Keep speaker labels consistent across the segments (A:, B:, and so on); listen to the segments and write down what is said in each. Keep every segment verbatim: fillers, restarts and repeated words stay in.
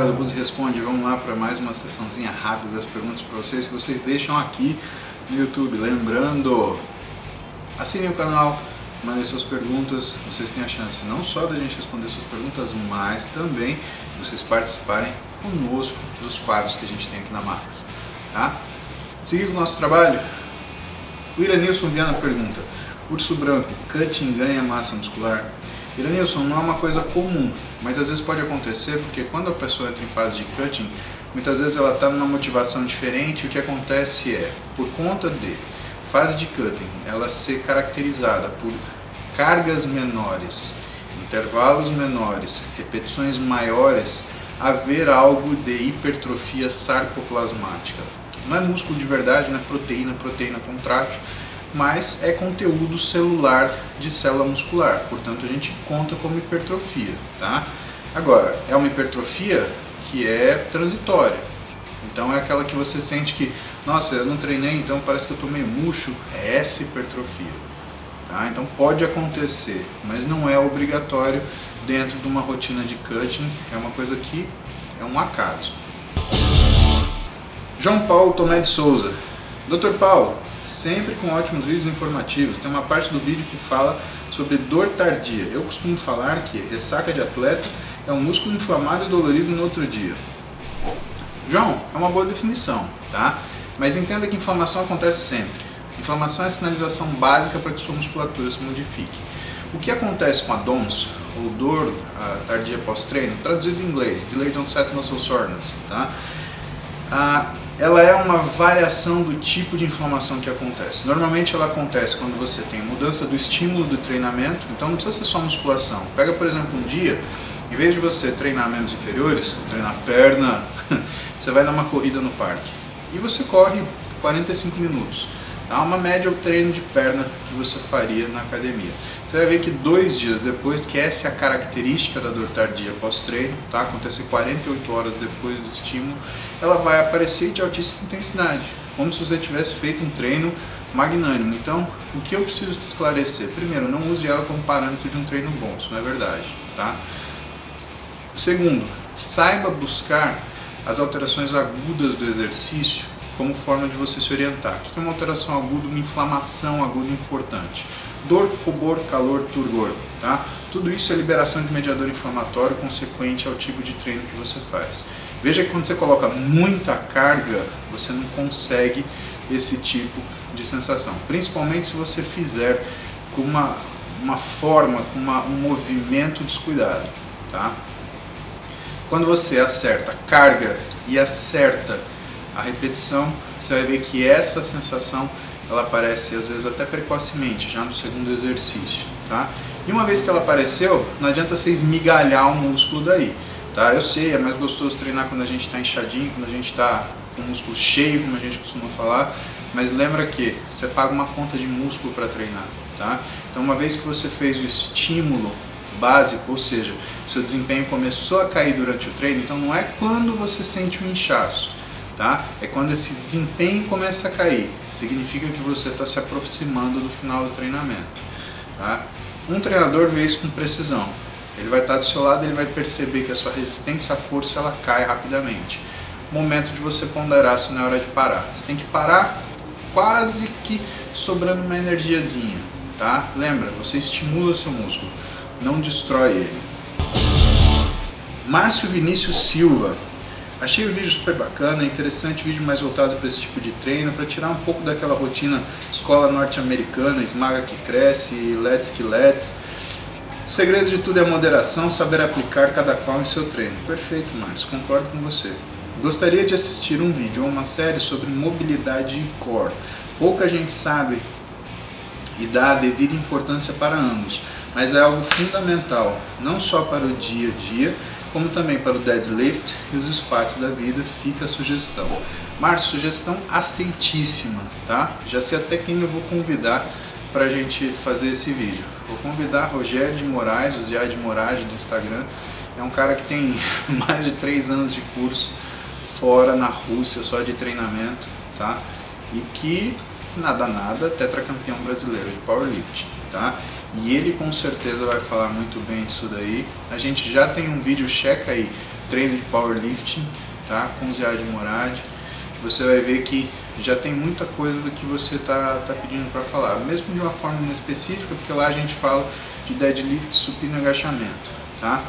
A: do Buzzi Responde. Vamos lá para mais uma sessãozinha rápida das perguntas para vocês que vocês deixam aqui no YouTube. Lembrando, assinem o canal, mandem suas perguntas. Vocês têm a chance não só da gente responder suas perguntas, mas também de vocês participarem conosco dos quadros que a gente tem aqui na Max, tá? Seguindo o nosso trabalho, o Iranilson Viana pergunta: urso branco, cutting ganha massa muscular? Iranilson, não é uma coisa comum, mas às vezes pode acontecer porque quando a pessoa entra em fase de cutting, muitas vezes ela está numa motivação diferente. O que acontece é, por conta de fase de cutting, ela ser caracterizada por cargas menores, intervalos menores, repetições maiores, haver algo de hipertrofia sarcoplasmática. Não é músculo de verdade, não é proteína, proteína contrátil, mas é conteúdo celular de célula muscular, portanto a gente conta como hipertrofia, tá? Agora, é uma hipertrofia que é transitória, então é aquela que você sente que, nossa, eu não treinei, então parece que eu tô meio murcho, é essa hipertrofia, tá? Então pode acontecer, mas não é obrigatório dentro de uma rotina de cutting, é uma coisa que é um acaso. João Paulo Tomé de Souza: doutor Paulo, sempre com ótimos vídeos informativos, tem uma parte do vídeo que fala sobre dor tardia. Eu costumo falar que ressaca de atleta é um músculo inflamado e dolorido no outro dia. João, é uma boa definição, tá? Mas entenda que inflamação acontece sempre. Inflamação é a sinalização básica para que sua musculatura se modifique. O que acontece com a D O M S, ou dor a tardia pós-treino, traduzido em inglês, Delayed Onset Muscle Soreness, tá? Ah, ela é uma variação do tipo de inflamação que acontece. Normalmente ela acontece quando você tem mudança do estímulo do treinamento, então não precisa ser só musculação. Pega, por exemplo, um dia, em vez de você treinar membros inferiores, treinar perna, você vai dar uma corrida no parque. E você corre quarenta e cinco minutos. Tá? Uma média o treino de perna que você faria na academia. Você vai ver que dois dias depois, que essa é a característica da dor tardia pós-treino, tá? Acontecer quarenta e oito horas depois do estímulo, ela vai aparecer de altíssima intensidade, como se você tivesse feito um treino magnânimo. Então, o que eu preciso te esclarecer? Primeiro, não use ela como parâmetro de um treino bom, isso não é verdade, tá? Segundo, saiba buscar as alterações agudas do exercício como forma de você se orientar. O que é uma alteração aguda? Uma inflamação aguda importante. Dor, rubor, calor, turgor, tá? Tudo isso é liberação de mediador inflamatório consequente ao tipo de treino que você faz. Veja que quando você coloca muita carga, você não consegue esse tipo de sensação, principalmente se você fizer com uma, uma forma, com uma, um movimento descuidado, tá? Quando você acerta carga e acerta a repetição, você vai ver que essa sensação ela aparece às vezes até precocemente, já no segundo exercício, tá? E uma vez que ela apareceu, não adianta você esmigalhar o músculo daí, tá? Eu sei, é mais gostoso treinar quando a gente está inchadinho, quando a gente está com o músculo cheio, como a gente costuma falar, mas lembra que você paga uma conta de músculo para treinar, tá? Então uma vez que você fez o estímulo básico, ou seja, seu desempenho começou a cair durante o treino, então não é quando você sente um inchaço, tá? É quando esse desempenho começa a cair, significa que você está se aproximando do final do treinamento, tá? Um treinador vê isso com precisão, ele vai estar do seu lado, ele vai perceber que a sua resistência à força ela cai rapidamente. Momento de você ponderar se não é hora de parar. Você tem que parar quase que sobrando uma energiazinha, tá? Lembra, você estimula o seu músculo, não destrói ele. Márcio Vinícius Silva: achei o vídeo super bacana, interessante, vídeo mais voltado para esse tipo de treino, para tirar um pouco daquela rotina escola norte-americana, esmaga que cresce, let's que let's. O segredo de tudo é a moderação, saber aplicar cada qual em seu treino. Perfeito, Márcio, concordo com você. Gostaria de assistir um vídeo ou uma série sobre mobilidade e core. Pouca gente sabe e dá a devida importância para ambos, mas é algo fundamental, não só para o dia a dia, como também para o deadlift e os squats da vida. Fica a sugestão. Márcio, sugestão aceitíssima, tá? Já sei até quem eu vou convidar para a gente fazer esse vídeo. Vou convidar Rogério de Moraes, o Ziad de Moraes do Instagram. É um cara que tem mais de três anos de curso fora na Rússia, só de treinamento, tá? E que, nada nada, tetracampeão brasileiro de powerlifting, tá? E ele com certeza vai falar muito bem disso daí. A gente já tem um vídeo, checa aí, treino de powerlifting, tá? Com o Ziad Morad, você vai ver que já tem muita coisa do que você está tá pedindo para falar, mesmo de uma forma específica, porque lá a gente fala de deadlift, supino e agachamento, tá?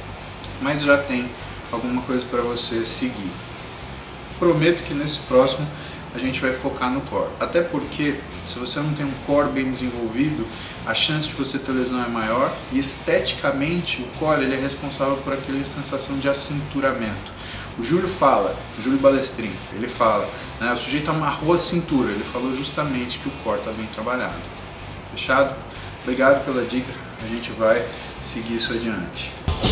A: Mas já tem alguma coisa para você seguir. Prometo que nesse próximo a gente vai focar no core, até porque se você não tem um core bem desenvolvido, a chance de você ter lesão é maior, e esteticamente o core ele é responsável por aquela sensação de acinturamento. O Júlio fala, o Júlio Balestrin, ele fala, né, o sujeito amarrou a cintura, ele falou justamente que o core está bem trabalhado. Fechado? Obrigado pela dica, a gente vai seguir isso adiante.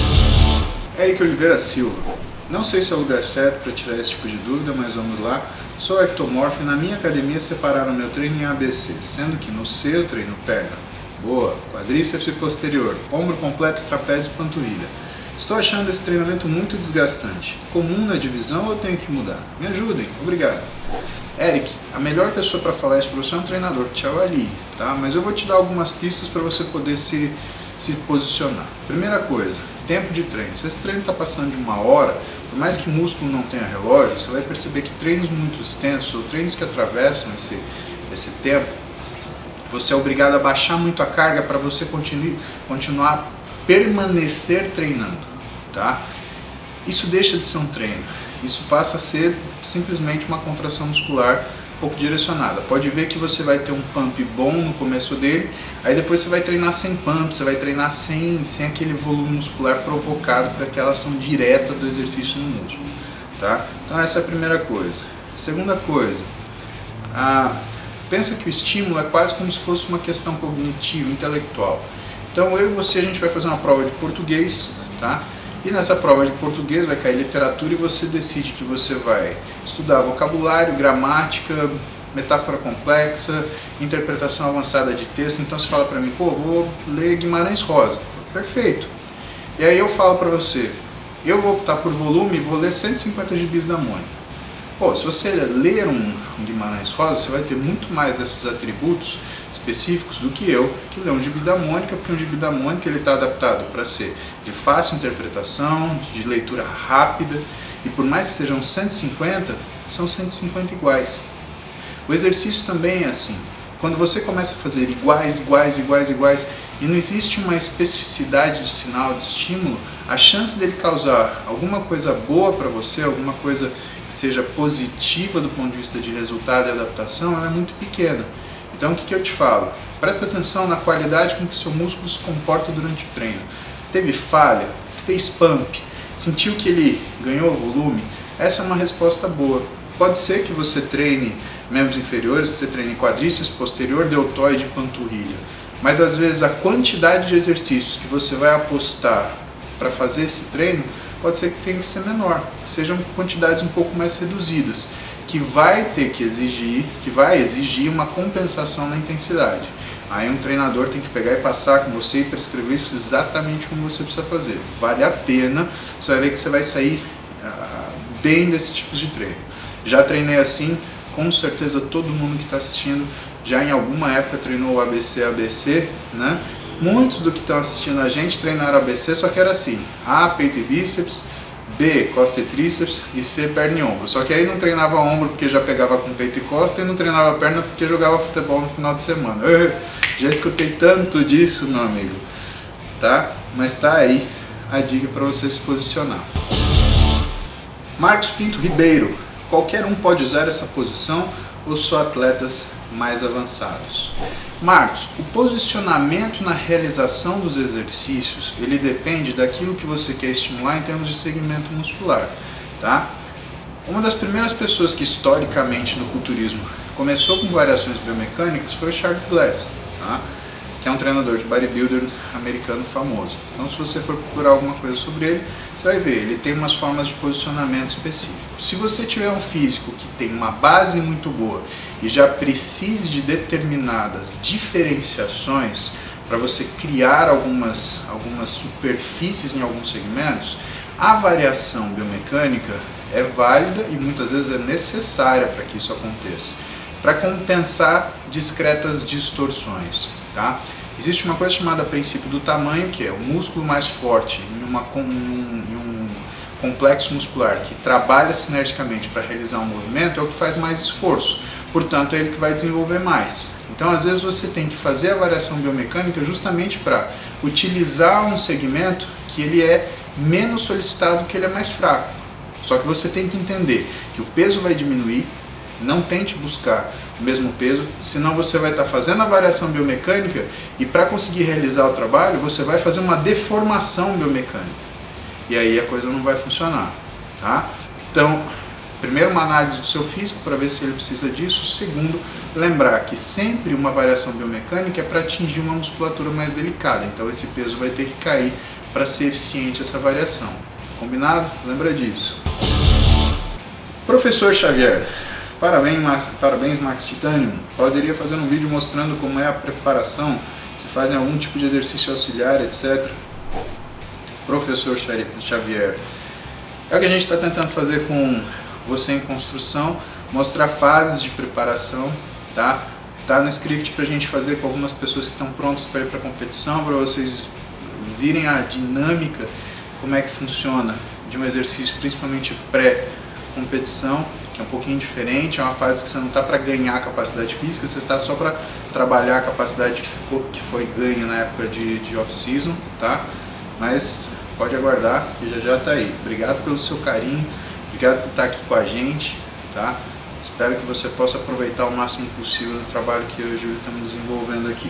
A: Eric Oliveira Silva, não sei se é o lugar certo para tirar esse tipo de dúvida, mas vamos lá. Sou ectomorfo e na minha academia separaram meu treino em A B C, sendo que no C eu treino perna, boa, quadríceps e posterior, ombro completo, trapézio e panturrilha. Estou achando esse treinamento muito desgastante. Comum na divisão ou eu tenho que mudar? Me ajudem, obrigado. Eric, a melhor pessoa para falar isso para você é um treinador que te avalie, tá? Mas eu vou te dar algumas pistas para você poder se, se posicionar. Primeira coisa, tempo de treino. Se esse treino está passando de uma hora, por mais que músculo não tenha relógio, você vai perceber que treinos muito extensos ou treinos que atravessam esse, esse tempo, você é obrigado a baixar muito a carga para você continue, continuar permanecer treinando, tá? Isso deixa de ser um treino, isso passa a ser simplesmente uma contração muscular um pouco direcionada. Pode ver que você vai ter um pump bom no começo dele, aí depois você vai treinar sem pump, você vai treinar sem, sem aquele volume muscular provocado por aquela ação direta do exercício no músculo, tá? Então essa é a primeira coisa. Segunda coisa, a, pensa que o estímulo é quase como se fosse uma questão cognitiva, intelectual. Então eu e você a gente vai fazer uma prova de português, tá? E nessa prova de português vai cair literatura e você decide que você vai estudar vocabulário, gramática, metáfora complexa, interpretação avançada de texto. Então você fala para mim, pô, vou ler Guimarães Rosa. Perfeito. E aí eu falo para você, eu vou optar por volume e vou ler cento e cinquenta gibis da Mônica. Pô, se você ler um, um Guimarães Rosa, você vai ter muito mais desses atributos específicos do que eu, que lê um gibi da Mônica, porque um gibi da Mônica ele está adaptado para ser de fácil interpretação, de leitura rápida, e por mais que sejam cento e cinquenta, são cento e cinquenta iguais. O exercício também é assim. Quando você começa a fazer iguais, iguais, iguais, iguais, e não existe uma especificidade de sinal, de estímulo, a chance dele causar alguma coisa boa para você, alguma coisa que seja positiva do ponto de vista de resultado e adaptação, ela é muito pequena. Então o que, que eu te falo? Presta atenção na qualidade com que seu músculo se comporta durante o treino. Teve falha? Fez pump? Sentiu que ele ganhou volume? Essa é uma resposta boa. Pode ser que você treine membros inferiores, que você treine quadríceps, posterior, deltoide e panturrilha. Mas às vezes a quantidade de exercícios que você vai apostar para fazer esse treino pode ser que tenha que ser menor, que sejam quantidades um pouco mais reduzidas, que vai ter que exigir, que vai exigir uma compensação na intensidade. Aí um treinador tem que pegar e passar com você e prescrever isso exatamente como você precisa fazer. Vale a pena, você vai ver que você vai sair ah, bem desse tipo de treino. Já treinei assim, com certeza todo mundo que está assistindo já em alguma época treinou o A B C A B C, né? Muitos do que estão assistindo a gente treinaram A B C, só que era assim: A, peito e bíceps, B, costa e tríceps, e C, perna e ombro. Só que aí não treinava ombro porque já pegava com peito e costa, e não treinava perna porque jogava futebol no final de semana. Eu já escutei tanto disso, meu amigo, tá? Mas tá aí a dica para você se posicionar. Marcos Pinto Ribeiro: qualquer um pode usar essa posição ou só atletas mais avançados? Marcos, o posicionamento na realização dos exercícios, ele depende daquilo que você quer estimular em termos de segmento muscular, tá? Uma das primeiras pessoas que historicamente no culturismo começou com variações biomecânicas foi o Charles Glass, tá? Que é um treinador de bodybuilder americano famoso. Então se você for procurar alguma coisa sobre ele, você vai ver, ele tem umas formas de posicionamento específico. Se você tiver um físico que tem uma base muito boa e já precise de determinadas diferenciações para você criar algumas, algumas superfícies em alguns segmentos, a variação biomecânica é válida e muitas vezes é necessária para que isso aconteça, para compensar discretas distorções. Tá? Existe uma coisa chamada princípio do tamanho, que é o músculo mais forte em, uma, em, um, em um complexo muscular que trabalha sinergicamente para realizar um movimento é o que faz mais esforço, portanto é ele que vai desenvolver mais. Então às vezes você tem que fazer a variação biomecânica justamente para utilizar um segmento que ele é menos solicitado, que ele é mais fraco. Só que você tem que entender que o peso vai diminuir, não tente buscar o mesmo peso, senão você vai estar fazendo a variação biomecânica e para conseguir realizar o trabalho você vai fazer uma deformação biomecânica. E aí a coisa não vai funcionar, tá? Então, primeiro uma análise do seu físico para ver se ele precisa disso. Segundo, lembrar que sempre uma variação biomecânica é para atingir uma musculatura mais delicada. Então esse peso vai ter que cair para ser eficiente essa variação. Combinado? Lembra disso. Professor Xavier, parabéns Max, parabéns Max Titanium. Poderia fazer um vídeo mostrando como é a preparação, se fazem algum tipo de exercício auxiliar, etcétera. Professor Xavier, é o que a gente está tentando fazer com você em construção, mostrar fases de preparação, tá? Tá no script para a gente fazer com algumas pessoas que estão prontas para ir para a competição, para vocês virem a dinâmica, como é que funciona de um exercício, principalmente pré-competição, que é um pouquinho diferente, é uma fase que você não está para ganhar capacidade física, você está só para trabalhar a capacidade que, ficou, que foi ganha na época de, de off-season, tá? Mas pode aguardar, que já já está aí. Obrigado pelo seu carinho, obrigado por estar aqui com a gente, tá? Espero que você possa aproveitar o máximo possível do trabalho que eu e o Júlio estamos desenvolvendo aqui.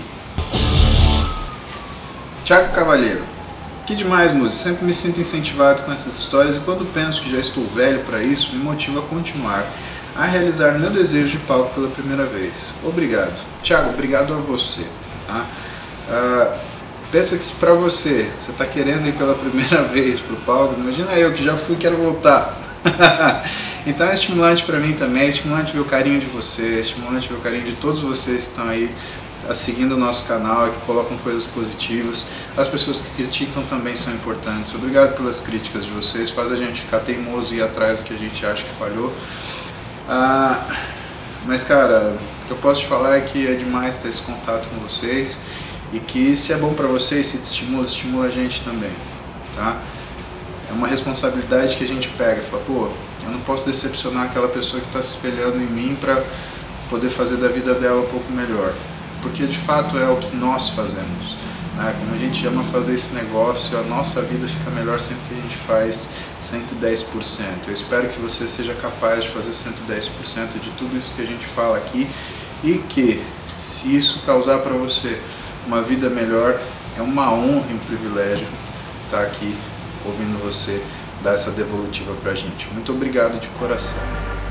A: Thiago Cavalheiro, que demais, Muzi, sempre me sinto incentivado com essas histórias e quando penso que já estou velho para isso, me motiva a continuar a realizar meu desejo de palco pela primeira vez. Obrigado. Thiago, obrigado a você, tá? Uh, Pensa que se pra você, você está querendo ir pela primeira vez pro palco, imagina eu que já fui e quero voltar. Então é estimulante para mim também, é estimulante ver o carinho de você, é estimulante ver o carinho de todos vocês que estão aí seguindo o nosso canal e que colocam coisas positivas. As pessoas que criticam também são importantes. Obrigado pelas críticas de vocês, faz a gente ficar teimoso e ir atrás do que a gente acha que falhou. Ah, mas cara, o que eu posso te falar é que é demais ter esse contato com vocês. E que se é bom para vocês, se te estimula, estimula a gente também, tá? É uma responsabilidade que a gente pega, fala, pô, eu não posso decepcionar aquela pessoa que está se espelhando em mim para poder fazer da vida dela um pouco melhor, porque de fato é o que nós fazemos, né? Como a gente ama fazer esse negócio, a nossa vida fica melhor sempre que a gente faz cento e dez por cento. Eu espero que você seja capaz de fazer cento e dez por cento de tudo isso que a gente fala aqui e que, se isso causar para você uma vida melhor, é uma honra e um privilégio estar aqui ouvindo você dar essa devolutiva pra gente. Muito obrigado de coração.